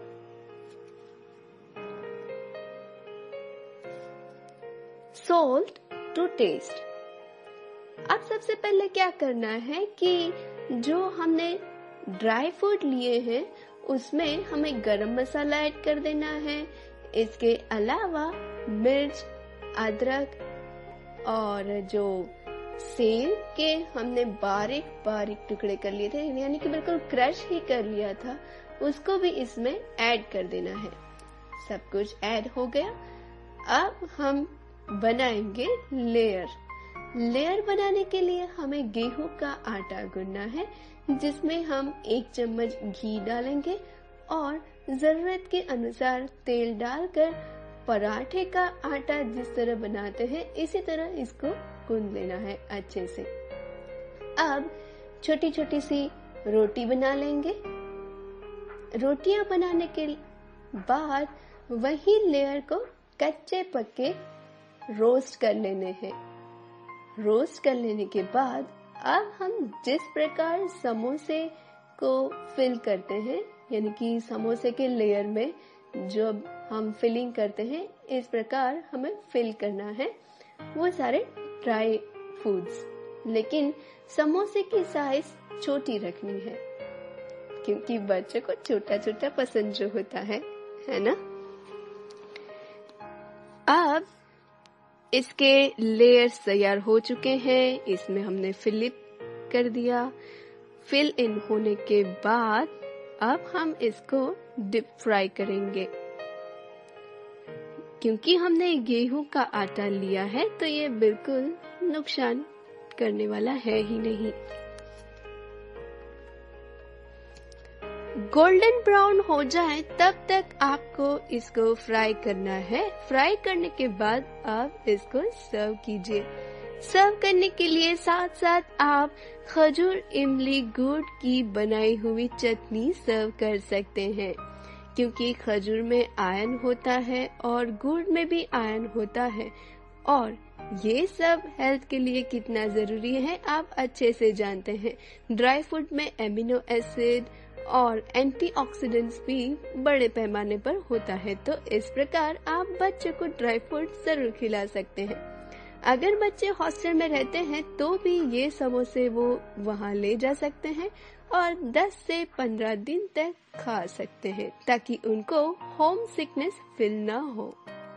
salt to taste. अब सबसे पहले क्या करना है कि जो हमने ड्राई फ्रूट लिए हैं उसमें हमें गरम मसाला ऐड कर देना है। इसके अलावा मिर्च, अदरक और जो सेव के हमने बारीक बारीक टुकड़े कर लिए थे, यानी कि बिल्कुल क्रश ही कर लिया था, उसको भी इसमें ऐड कर देना है। सब कुछ ऐड हो गया। अब हम बनाएंगे लेयर। लेयर बनाने के लिए हमें गेहूं का आटा गूंदना है, जिसमें हम एक चम्मच घी डालेंगे और जरूरत के अनुसार तेल डालकर पराठे का आटा जिस तरह बनाते हैं इसी तरह इसको गूंद लेना है अच्छे से। अब छोटी छोटी सी रोटी बना लेंगे। रोटियां बनाने के बाद वही लेयर को कच्चे पक्के रोस्ट कर लेने हैं। रोस्ट कर लेने के बाद अब हम जिस प्रकार समोसे को फिल करते हैं, यानी कि समोसे के लेयर में जो हम फिलिंग करते हैं, इस प्रकार हमें फिल करना है वो सारे ड्राई फूड्स। लेकिन समोसे की साइज छोटी रखनी है क्योंकि बच्चों को छोटा छोटा पसंद जो होता है है ना। अब इसके लेयर्स तैयार हो चुके हैं। इसमें हमने फिलिप कर दिया। फिल इन होने के बाद अब हम इसको डीप फ्राई करेंगे। क्योंकि हमने गेहूं का आटा लिया है तो ये बिल्कुल नुकसान करने वाला है ही नहीं। गोल्डन ब्राउन हो जाए तब तक आपको इसको फ्राई करना है। फ्राई करने के बाद आप इसको सर्व कीजिए। सर्व करने के लिए साथ साथ आप खजूर इमली गुड़ की बनाई हुई चटनी सर्व कर सकते हैं, क्योंकि खजूर में आयरन होता है और गुड़ में भी आयरन होता है और ये सब हेल्थ के लिए कितना जरूरी है आप अच्छे से जानते हैं। ड्राई फ्रूट में एमिनो एसिड और एंटीऑक्सीडेंट्स भी बड़े पैमाने पर होता है, तो इस प्रकार आप बच्चे को ड्राई फ्रूट जरूर खिला सकते हैं। अगर बच्चे हॉस्टल में रहते हैं तो भी ये समोसे वो वहाँ ले जा सकते हैं और दस से पंद्रह दिन तक खा सकते हैं ताकि उनको होम सिकनेस फील ना हो।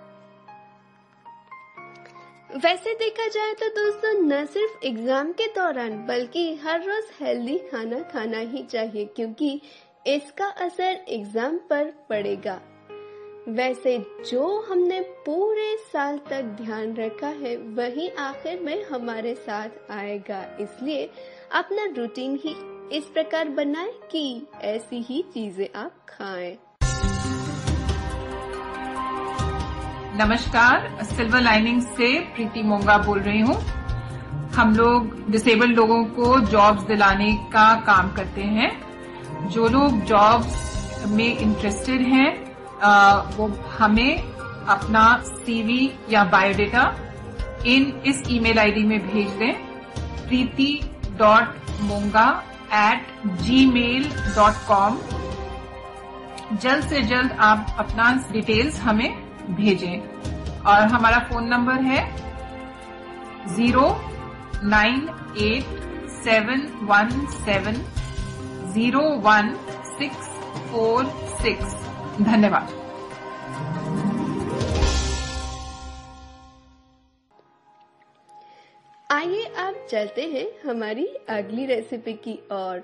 वैसे देखा जाए तो दोस्तों न सिर्फ एग्जाम के दौरान बल्कि हर रोज हेल्दी खाना खाना ही चाहिए, क्योंकि इसका असर एग्जाम पर पड़ेगा। वैसे जो हमने पूरे साल तक ध्यान रखा है वही आखिर में हमारे साथ आएगा, इसलिए अपना रूटीन ही इस प्रकार बनाएं कि ऐसी ही चीजें आप खाएं। नमस्कार, सिल्वर लाइनिंग से प्रीति मोंगा बोल रही हूँ। हम लोग डिसेबल्ड लोगों को जॉब्स दिलाने का काम करते हैं। जो लोग जॉब्स में इंटरेस्टेड हैं वो हमें अपना सीवी या बायोडेटा इन इस ईमेल आईडी में भेज दें, Preeti dot Monga at Gmail dot com. जल्द से जल्द आप अपना डिटेल्स हमें भेजें और हमारा फोन नंबर है zero nine eight seven one seven zero one six four six. धन्यवाद। आइए अब चलते हैं हमारी अगली रेसिपी की ओर।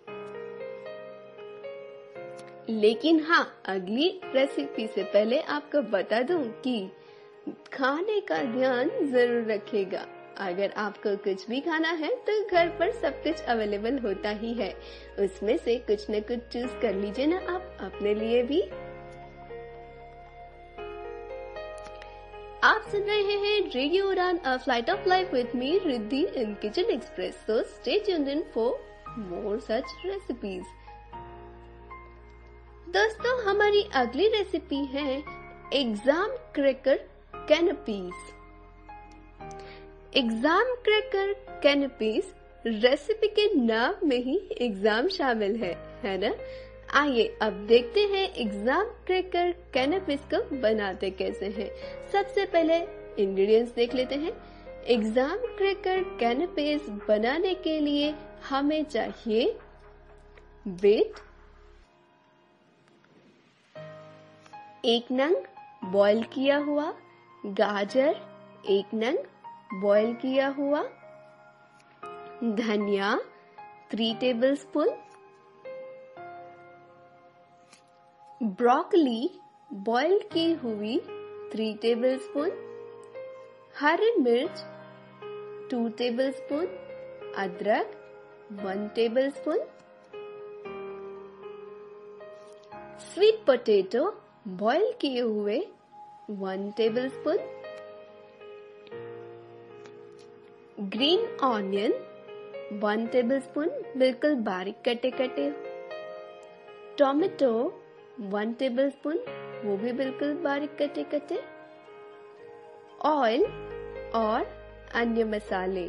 लेकिन हाँ, अगली रेसिपी से पहले आपको बता दूं कि खाने का ध्यान जरूर रखिएगा। अगर आपको कुछ भी खाना है तो घर पर सब कुछ अवेलेबल होता ही है, उसमें से कुछ न कुछ चूज कर लीजिए ना आप अपने लिए भी। आप सुन रहे हैं radio Udaan, a flight of life with me Riddhi in kitchen express. So stay tuned in for more such recipes. दोस्तों, हमारी अगली रेसिपी है exam cracker canapes. Exam cracker canapes recipe के नाम में ही एग्जाम शामिल है, है ना? आइए अब देखते हैं एग्जाम क्रैकर कैनपीज को बनाते कैसे हैं। सबसे पहले इंग्रेडिएंट्स देख लेते हैं। एग्जाम क्रैकर कैनपीज बनाने के लिए हमें चाहिए बीट एक नंग बॉईल किया हुआ, गाजर एक नंग बॉईल किया हुआ, धनिया थ्री टेबलस्पून, ब्रोकली बॉईल की हुई थ्री टेबलस्पून, हरी मिर्च टू टेबलस्पून, अदरक one tablespoon, sweet potato boil किए हुए one tablespoon, green onion one tablespoon बिल्कुल बारीक कटे कटे, टोमेटो वन टेबलस्पून वो भी बिल्कुल बारीक कटे कटे, ऑयल और अन्य मसाले।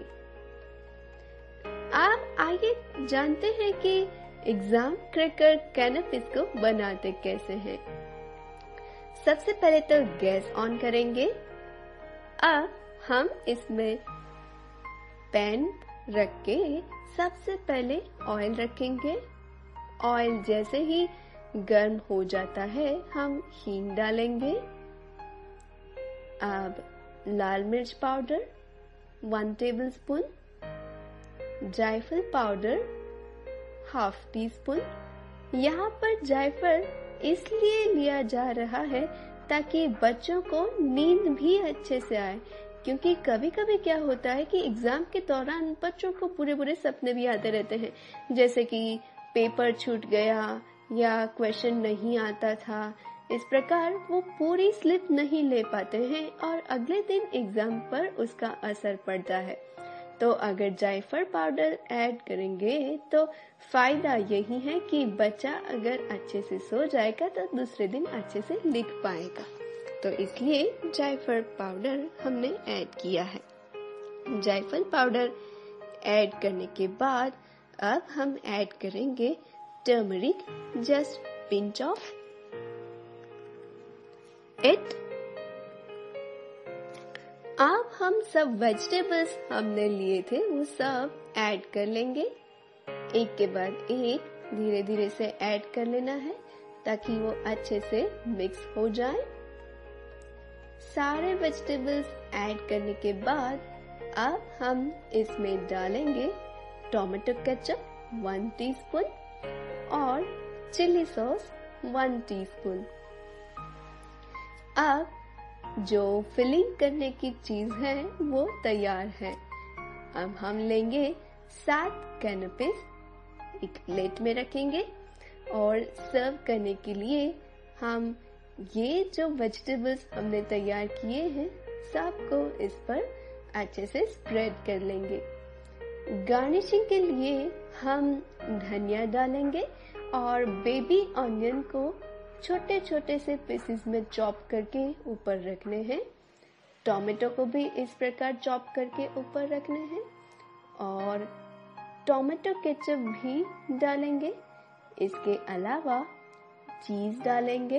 आप आइए जानते हैं कि एग्जाम क्रैकर कैनपीस को बनाते कैसे हैं। सबसे पहले तो गैस ऑन करेंगे। अब हम इसमें पैन रख के सबसे पहले ऑयल रखेंगे। ऑयल जैसे ही गर्म हो जाता है हम हींग डालेंगे। अब लाल मिर्च पाउडर वन टेबलस्पून, जायफल पाउडर हाफ टी स्पून। यहाँ पर जायफल इसलिए लिया जा रहा है ताकि बच्चों को नींद भी अच्छे से आए, क्योंकि कभी कभी क्या होता है कि एग्जाम के दौरान बच्चों को बुरे बुरे सपने भी आते रहते हैं, जैसे कि पेपर छूट गया या क्वेश्चन नहीं आता था। इस प्रकार वो पूरी स्लिप नहीं ले पाते हैं और अगले दिन एग्जाम पर उसका असर पड़ता है। तो अगर जायफल पाउडर ऐड करेंगे तो फायदा यही है कि बच्चा अगर अच्छे से सो जाएगा तो दूसरे दिन अच्छे से लिख पाएगा। तो इसलिए जायफल पाउडर हमने ऐड किया है। जायफल पाउडर ऐड करने के बाद अब हम ऐड करेंगे turmeric, just pinch of it. अब हम सब वेजिटेबल्स हमने लिए थे वो सब ऐड कर लेंगे। एक के बाद एक धीरे धीरे से ऐड कर लेना है ताकि वो अच्छे से मिक्स हो जाए। सारे वेजिटेबल्स ऐड करने के बाद अब हम इसमें डालेंगे टोमेटो केचप वन टीस्पून और चिली सॉस वन टीस्पून। अब जो फिलिंग करने की चीज है वो तैयार है। अब हम लेंगे सात कैनपीस एक प्लेट में रखेंगे और सर्व करने के लिए हम ये जो वेजिटेबल्स हमने तैयार किए हैं सबको इस पर अच्छे से स्प्रेड कर लेंगे। गार्निशिंग के लिए हम धनिया डालेंगे और बेबी ऑनियन को छोटे छोटे से पीसेस में चॉप करके ऊपर रखने हैं। टोमेटो को भी इस प्रकार चॉप करके ऊपर रखने हैं और टोमेटो केचप भी डालेंगे। इसके अलावा चीज डालेंगे।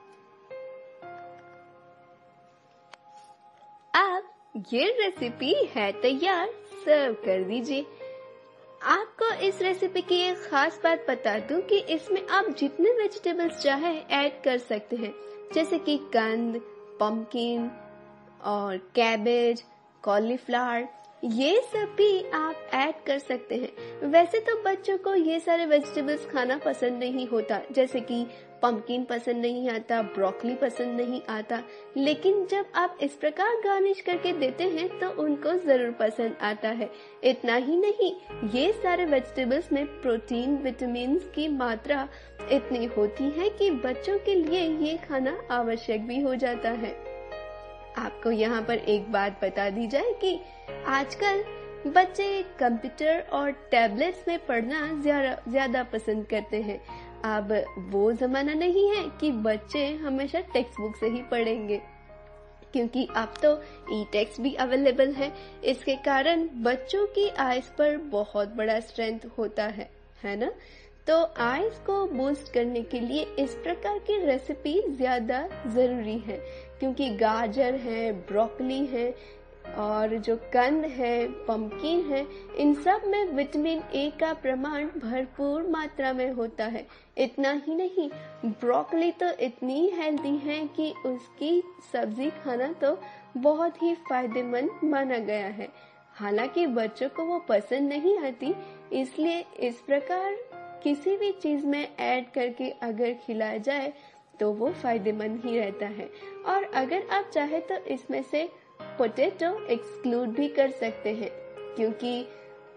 अब ये रेसिपी है तैयार, सर्व कर दीजिए। आपको इस रेसिपी की एक खास बात बता दूं कि इसमें आप जितने वेजिटेबल्स चाहे ऐड कर सकते हैं, जैसे कि कंद, पम्पकिन और कैबेज, कॉलीफ्लावर, ये सब भी आप ऐड कर सकते हैं। वैसे तो बच्चों को ये सारे वेजिटेबल्स खाना पसंद नहीं होता, जैसे कि पम्पकिन पसंद नहीं आता, ब्रोकली पसंद नहीं आता, लेकिन जब आप इस प्रकार गार्निश करके देते हैं तो उनको जरूर पसंद आता है। इतना ही नहीं, ये सारे वेजिटेबल्स में प्रोटीन, विटामिन की मात्रा इतनी होती है कि बच्चों के लिए ये खाना आवश्यक भी हो जाता है। आपको यहाँ पर एक बात बता दी जाए कि आजकल बच्चे कंप्यूटर और टैबलेट्स में पढ़ना ज्यादा पसंद करते हैं। अब वो जमाना नहीं है कि बच्चे हमेशा टेक्स्ट बुक से ही पढ़ेंगे, क्योंकि अब तो ई टेक्स्ट भी अवेलेबल है। इसके कारण बच्चों की आइज पर बहुत बड़ा स्ट्रेंथ होता है, है ना? तो आइज को बूस्ट करने के लिए इस प्रकार की रेसिपी ज्यादा जरूरी है, क्योंकि गाजर है, ब्रोकली है और जो कंद है, पम्पकिन है, इन सब में विटामिन ए का प्रमाण भरपूर मात्रा में होता है। इतना ही नहीं, ब्रोकली तो इतनी हेल्दी है कि उसकी सब्जी खाना तो बहुत ही फायदेमंद माना गया है। हालांकि बच्चों को वो पसंद नहीं आती, इसलिए इस प्रकार किसी भी चीज में ऐड करके अगर खिलाया जाए तो वो फायदेमंद ही रहता है। और अगर आप चाहे तो इसमें से पोटैटो एक्सक्लूड भी कर सकते हैं, क्योंकि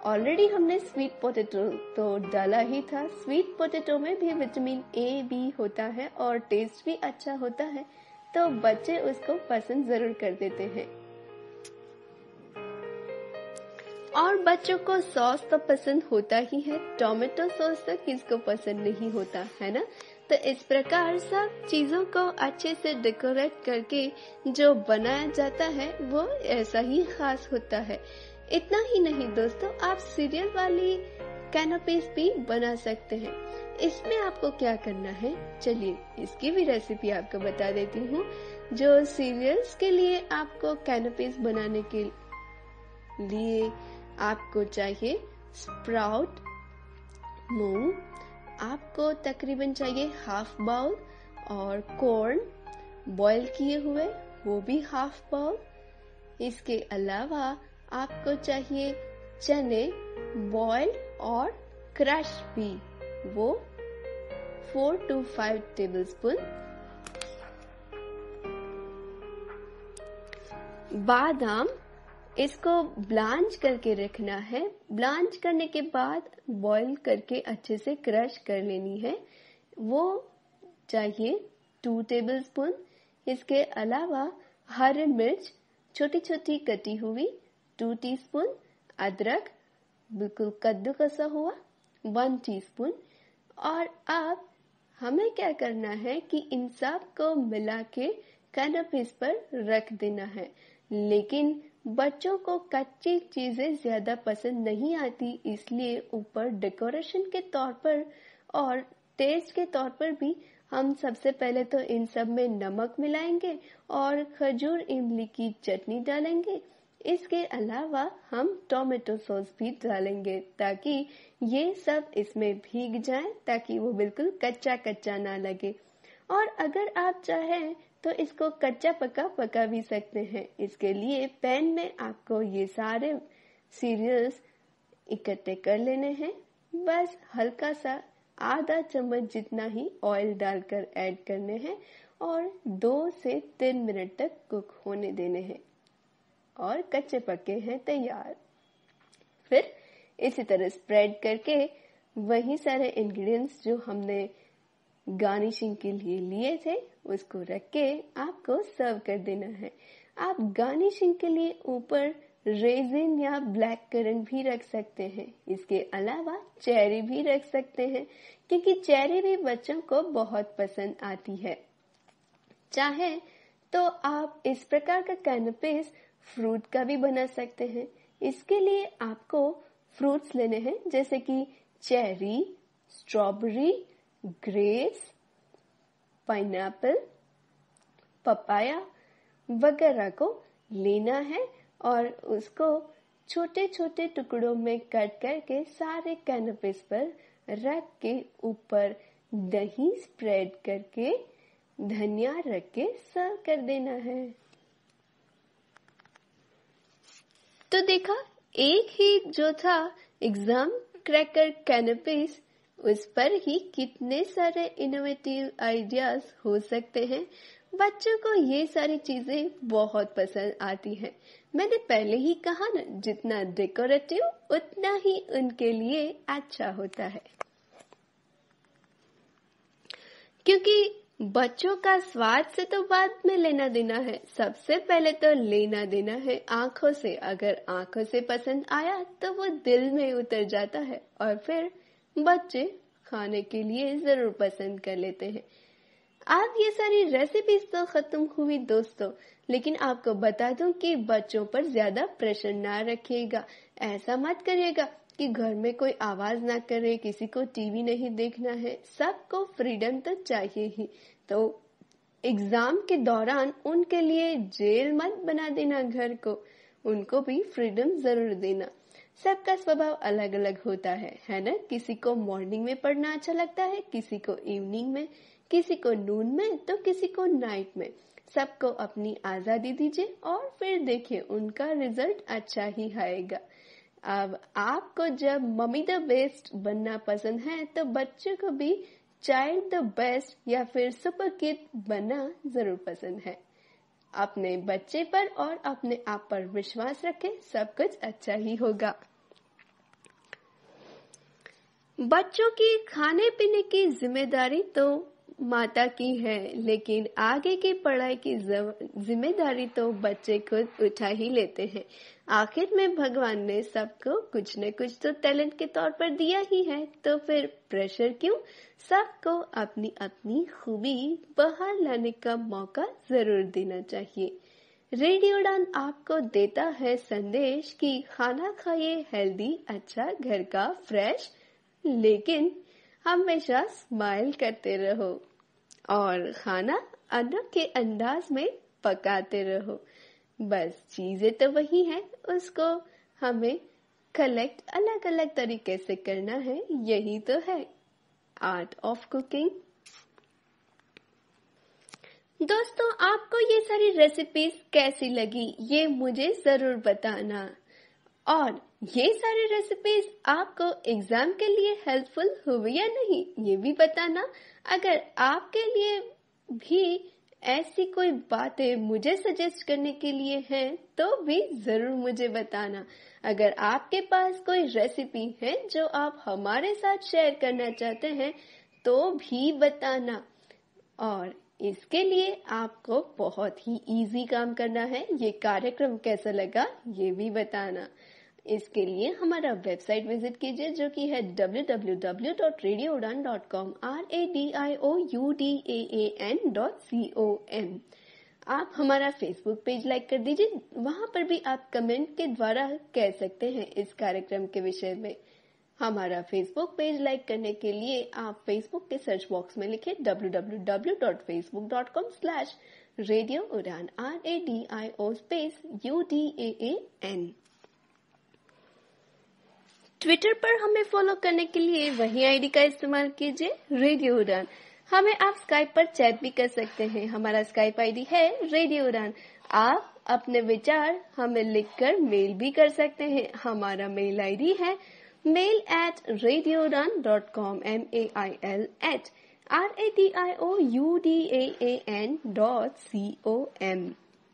ऑलरेडी हमने स्वीट पोटैटो तो डाला ही था। स्वीट पोटैटो में भी विटामिन ए बी होता है और टेस्ट भी अच्छा होता है, तो बच्चे उसको पसंद जरूर कर देते हैं। और बच्चों को सॉस तो पसंद होता ही है, टोमेटो सॉस तो किसको पसंद नहीं होता है ना। तो इस प्रकार सब चीजों को अच्छे से डेकोरेट करके जो बनाया जाता है वो ऐसा ही खास होता है। इतना ही नहीं दोस्तों, आप सीरियल वाली कैनोपीज भी बना सकते हैं। इसमें आपको क्या करना है, चलिए इसकी भी रेसिपी आपको बता देती हूँ। जो सीरियल्स के लिए आपको कैनोपीज बनाने के लिए आपको चाहिए स्प्राउट मूंग, आपको तकरीबन चाहिए हाफ बाउल, और कॉर्न बॉईल किए हुए वो भी हाफ बाउल। इसके अलावा आपको चाहिए चने बॉईल और क्रश भी, वो फोर टू फाइव टेबलस्पून। बादाम, इसको ब्लांच करके रखना है। ब्लांच करने के बाद बॉईल करके अच्छे से क्रश कर लेनी है, वो चाहिए टू टेबलस्पून। इसके अलावा हरी मिर्च छोटी छोटी कटी हुई टू टीस्पून, अदरक बिल्कुल कद्दूकसा हुआ वन टीस्पून। और अब हमें क्या करना है कि इन सब को मिला के कैनोपीज पर रख देना है। लेकिन बच्चों को कच्ची चीजें ज्यादा पसंद नहीं आती, इसलिए ऊपर डेकोरेशन के तौर पर और टेस्ट के तौर पर भी हम सबसे पहले तो इन सब में नमक मिलाएंगे और खजूर इमली की चटनी डालेंगे। इसके अलावा हम टोमेटो सॉस भी डालेंगे ताकि ये सब इसमें भीग जाए, ताकि वो बिल्कुल कच्चा कच्चा ना लगे। और अगर आप चाहें तो इसको कच्चा पका पका भी सकते हैं। इसके लिए पैन में आपको ये सारे सीरियल्स इकट्ठे कर लेने हैं। बस हल्का सा आधा चम्मच जितना ही ऑयल डालकर ऐड करने हैं और दो से तीन मिनट तक कुक होने देने हैं और कच्चे पक्के हैं तैयार। फिर इसी तरह स्प्रेड करके वही सारे इंग्रेडिएंट्स जो हमने गार्निशिंग के लिए लिए थे उसको रख के आपको सर्व कर देना है। आप गार्निशिंग के लिए ऊपर रेजिन या ब्लैक करंट भी रख सकते हैं। इसके अलावा चेरी भी रख सकते हैं, क्योंकि चेरी भी बच्चों को बहुत पसंद आती है। चाहे तो आप इस प्रकार का कैनोपीज फ्रूट का भी बना सकते हैं। इसके लिए आपको फ्रूट्स लेने हैं, जैसे कि cherry, strawberry, grapes, pineapple, papaya वगैरह को लेना है और उसको छोटे छोटे टुकड़ों में कट करके सारे कैनोपीज पर रख के ऊपर दही स्प्रेड करके धनिया रख के सर्व कर देना है। तो देखा, एक ही जो था एग्जाम क्रैकर कैनोपीज, उस पर ही कितने सारे इनोवेटिव आइडियाज हो सकते हैं। बच्चों को ये सारी चीजें बहुत पसंद आती हैं। मैंने पहले ही कहा ना, जितना डेकोरेटिव उतना ही उनके लिए अच्छा होता है, क्योंकि बच्चों का स्वाद से तो बाद में लेना देना है। सबसे पहले तो लेना देना है आंखों से। अगर आंखों से पसंद आया तो वो दिल में उतर जाता है और फिर बच्चे खाने के लिए जरूर पसंद कर लेते हैं। अब ये सारी रेसिपीज तो खत्म हुई दोस्तों, लेकिन आपको बता दूं कि बच्चों पर ज्यादा प्रेशर ना रखिएगा। ऐसा मत करिएगा कि घर में कोई आवाज ना करे, किसी को टीवी नहीं देखना है। सबको फ्रीडम तो चाहिए ही। तो एग्जाम के दौरान उनके लिए जेल मत बना देना घर को, उनको भी फ्रीडम जरूर देना। सबका स्वभाव अलग अलग होता है, है ना। किसी को मॉर्निंग में पढ़ना अच्छा लगता है, किसी को इवनिंग में, किसी को नून में, तो किसी को नाइट में। सबको अपनी आजादी दीजिए और फिर देखिए उनका रिजल्ट अच्छा ही आएगा। अब आपको जब मम्मी द बेस्ट बनना पसंद है तो बच्चों को भी चाइल्ड द बेस्ट या फिर सुपर किड बनना जरूर पसंद है। अपने बच्चे पर और अपने आप पर विश्वास रखें, सब कुछ अच्छा ही होगा। बच्चों की खाने पीने की जिम्मेदारी तो माता की है, लेकिन आगे की पढ़ाई की जिम्मेदारी तो बच्चे खुद उठा ही लेते हैं। आखिर में भगवान ने सबको कुछ न कुछ तो टैलेंट के तौर पर दिया ही है, तो फिर प्रेशर क्यों? सबको अपनी अपनी खूबी बाहर लाने का मौका जरूर देना चाहिए। रेडियो उड़ान आपको देता है संदेश कि खाना खाइए हेल्दी, अच्छा, घर का फ्रेश, लेकिन हमेशा स्माइल करते रहो और खाना अनोखे अंदाज में पकाते रहो। बस चीजें तो वही हैं, उसको हमें कलेक्ट अलग अलग तरीके से करना है, यही तो है आर्ट ऑफ कुकिंग। दोस्तों, आपको ये सारी रेसिपीज कैसी लगी ये मुझे जरूर बताना, और ये सारी रेसिपीज आपको एग्जाम के लिए हेल्पफुल हुई या नहीं ये भी बताना। अगर आपके लिए भी ऐसी कोई बातें मुझे सजेस्ट करने के लिए हैं तो भी जरूर मुझे बताना। अगर आपके पास कोई रेसिपी है जो आप हमारे साथ शेयर करना चाहते हैं तो भी बताना। और इसके लिए आपको बहुत ही इजी काम करना है। ये कार्यक्रम कैसा लगा ये भी बताना। इसके लिए हमारा वेबसाइट विजिट कीजिए जो कि है W W W dot radio Udaan dot com, R A D I O U D A A N dot C O M. आप हमारा फेसबुक पेज लाइक कर दीजिए, वहां पर भी आप कमेंट के द्वारा कह सकते हैं इस कार्यक्रम के विषय में। हमारा फेसबुक पेज लाइक करने के लिए आप फेसबुक के सर्च बॉक्स में लिखें W W W dot Facebook dot com slash radio Udaan, R A D I O space U D A A N. Twitter पर हमें फॉलो करने के लिए वही आईडी का इस्तेमाल कीजिए, रेडियो उड़ान। हमें आप स्काइप पर चैट भी कर सकते हैं, हमारा स्काइप आईडी है रेडियो उड़ान। आप अपने विचार हमें लिखकर मेल भी कर सकते हैं, हमारा मेल आईडी है mail at radio Udaan dot com, M A I L at R A D I O U D A A N dot C O M.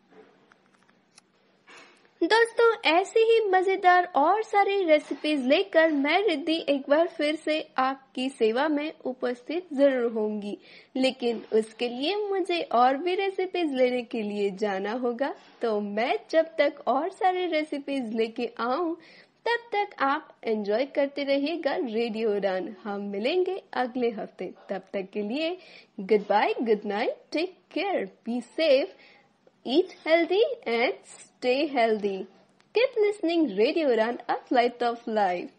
दोस्तों, ऐसी ही मजेदार और सारी रेसिपीज लेकर मैं रिद्धि एक बार फिर से आपकी सेवा में उपस्थित जरूर होंगी, लेकिन उसके लिए मुझे और भी रेसिपीज लेने के लिए जाना होगा। तो मैं जब तक और सारी रेसिपीज लेके आऊं तब तक आप एंजॉय करते रहिएगा रेडियो उड़ान। हम मिलेंगे अगले हफ्ते, तब तक के लिए goodbye, good night, take care, be safe, eat healthy and stay healthy. Keep listening Radio Udaan, a flight of life.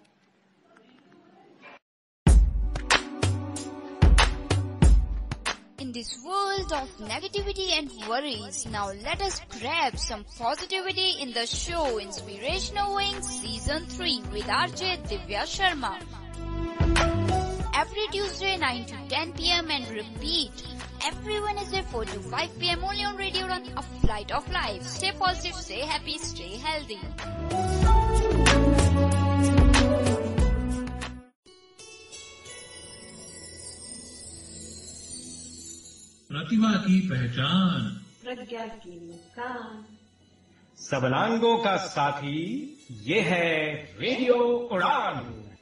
In this world of negativity and worries, now let us grab some positivity in the show Inspirational Wings Season three with R J Divya Sharma. Every Tuesday nine to ten p m and repeat every Wednesday four to five p m only on Radio Udaan, a flight of life. Stay positive, stay happy, stay healthy. प्रतिभा की पहचान, प्रज्ञा की मुस्कान, सबलांगों का साथी, ये है radio उड़ान।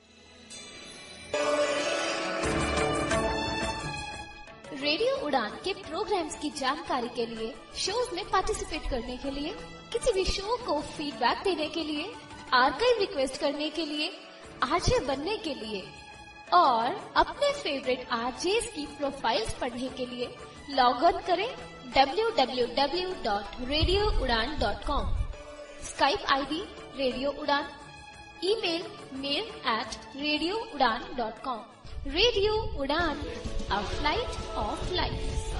Radio उड़ान के प्रोग्राम्स की जानकारी के लिए, शोज में पार्टिसिपेट करने के लिए, किसी भी शो को फीडबैक देने के लिए, आर्काइव रिक्वेस्ट करने के लिए, आरजे बनने के लिए और अपने फेवरेट आरजेस की प्रोफाइल्स पढ़ने के लिए लॉग ऑन करें W W W dot radio Udaan dot com. Skype ID radio Udaan, email mail at radio Udaan dot com. Radio Udaan, a flight of life.